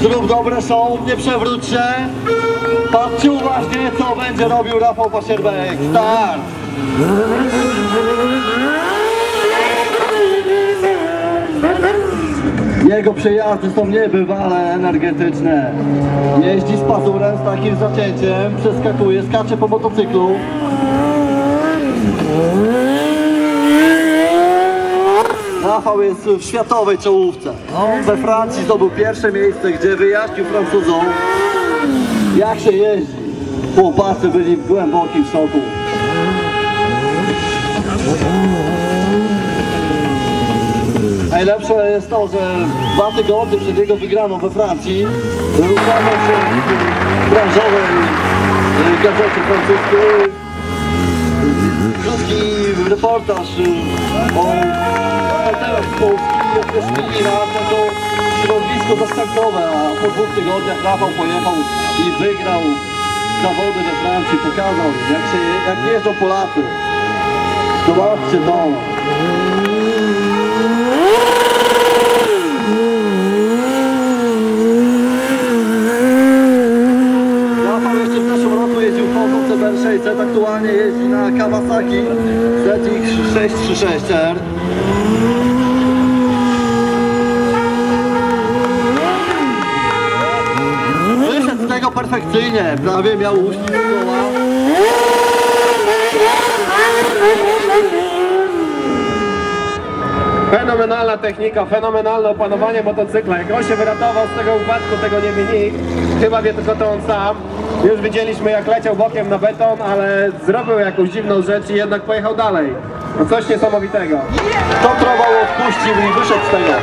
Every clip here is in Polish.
Zrób dobre show, nie przewróć się. Patrzcie uważnie, co będzie robił Rafał Pasierbek. Start! Jego przejazdy są niebywale energetyczne. Jeździ z pazurem, z takim zacięciem, przeskakuje, skacze po motocyklu. Rafał jest w światowej czołówce. On we Francji zdobył pierwsze miejsce, gdzie wyjaśnił Francuzom, jak się jeździ. Chłopacy byli w głębokim szoku. Najlepsze jest to, że 2 tygodnie przed jego wygraną we Francji ukazał się w branżowej gazecie francuskiej krótki reportaż o bohaterach z Polski i określili na to środowisko zastępowe, a po 2 tygodniach Rafał pojechał i wygrał zawody we Francji, pokazał jak jeżdżą Polacy. Zobaczcie to. Rafał jeszcze w zeszłym roku jeździł Hondą CBR600, aktualnie jeździ na Kawasaki ZX636R. Wyszedł z tego perfekcyjnie, prawie miał uśmiech koła. Fenomenalna technika, fenomenalne opanowanie motocykla. Jak on się wyratował z tego upadku, tego nie wie nikt. Chyba wie tylko to on sam. Już widzieliśmy, jak leciał bokiem na beton, ale zrobił jakąś dziwną rzecz i jednak pojechał dalej. No coś niesamowitego. Kontrował, odpuścił i wyszedł z tego.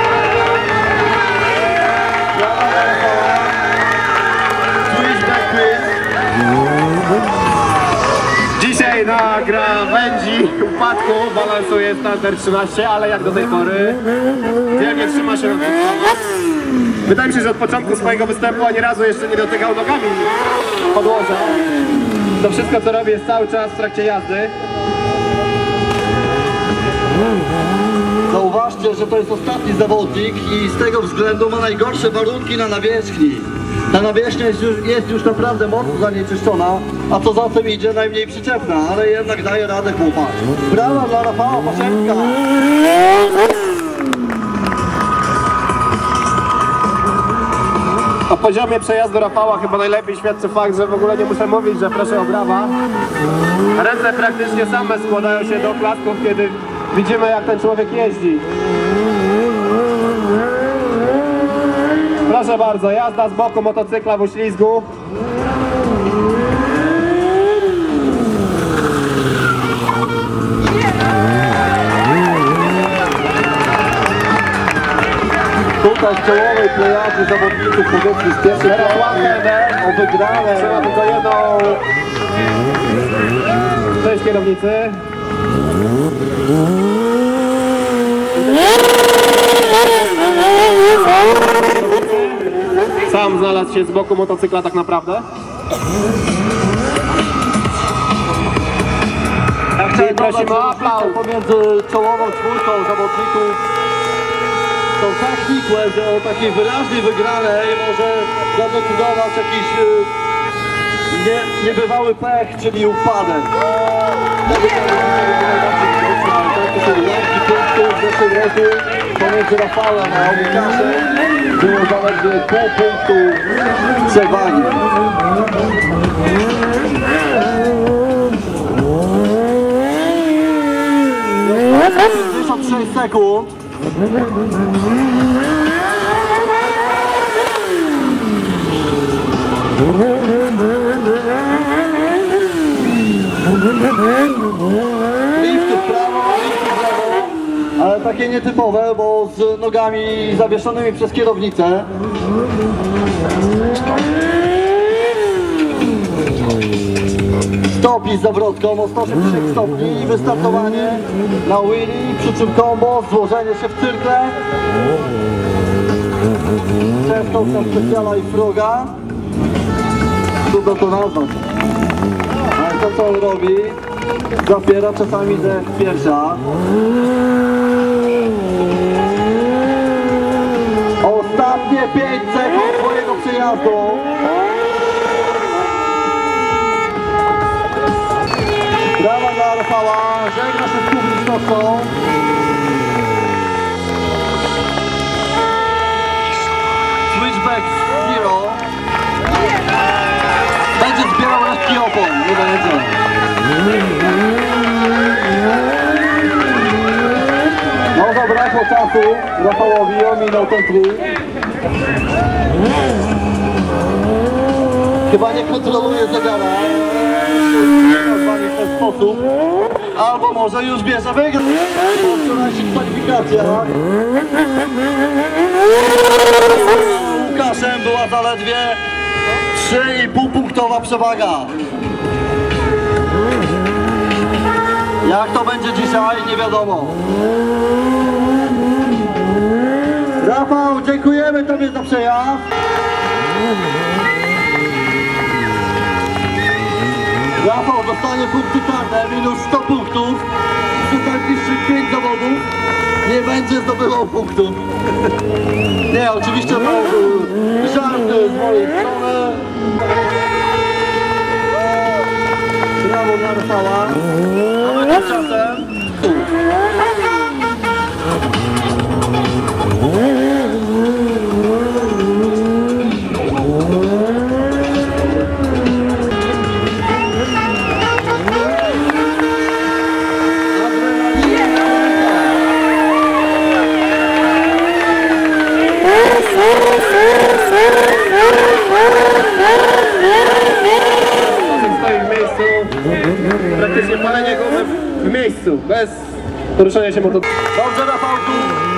Dzisiaj na krawędzi upadku balansuje Starter 13, ale jak do tej pory wielkie trzyma się na tym. Wydaje mi się, że od początku swojego występu ani razu jeszcze nie dotykał nogami podłoża. To wszystko, co robi, jest cały czas w trakcie jazdy. Zauważcie, że to jest ostatni zawodnik i z tego względu ma najgorsze warunki na nawierzchni. Ta nawierzchnia jest już naprawdę mocno zanieczyszczona, a co za tym idzie, najmniej przyczepna, ale jednak daje radę chłopak. Brawa dla Rafała Pasierbka! O poziomie przejazdu Rafała chyba najlepiej świadczy fakt, że w ogóle nie muszę mówić, że proszę o brawa. Ręce praktycznie same składają się do oklasków, kiedy widzimy, jak ten człowiek jeździ. Proszę bardzo, jazda z boku motocykla w uślizgu. Tutaj w czołowej plejadzie zawodników powiedzmy z pierwszej klasy o wygrane. Trzeba tylko jedną część kierownicy. Sam znalazł się z boku motocykla tak naprawdę. Ja chciałem prosimy dodać, o aplauz. Pomiędzy czołową czwórką zawodników są tak nikłe, że o takiej wyraźnej wygranej może zadecydować jakiś niebywały pech, czyli upadek. To są łapki punktów w zeszłym roku pomiędzy Rafałem a Łukaszem. Było zaledwie pół punktu przewagi. 56 sekund. Lifty w prawo, ale takie nietypowe, bo z nogami zawieszonymi przez kierownicę. Stopi z zawrotką o 180 stopni i wystartowanie na wheelie, przy czym combo, złożenie się w cyrkle. Często są specjala i froga. Trudno to nazwać. Ale to, co on robi, zapiera czasami ze piersia. Ostatnie 5 sekund. jazdą. Brawa dla Rafała, żegna się z publicznością. Switchback Zero będzie zbierał resztki opon, nie będzie. No zabrakło czasu Rafałowi, ominął ten trik. Chyba nie kontroluje zegara w ten sposób. Albo może już bierze wygrać po wczorajszych kwalifikacjach. Łukaszem była zaledwie 3,5 punktowa przewaga. Jak to będzie dzisiaj, nie wiadomo. Rafał, dziękujemy Tobie za przejazd. Rafał dostanie punkty karne, minus 100 punktów. Przez najbliższych 5 zawodów nie będzie zdobywał punktów. Nie, oczywiście to był żart z mojej strony. Brawo dla Rafała. A my tymczasem stoi w miejscu, praktycznie palenie gumy w miejscu, bez poruszania się motocyklu. dobrze, Rafałku.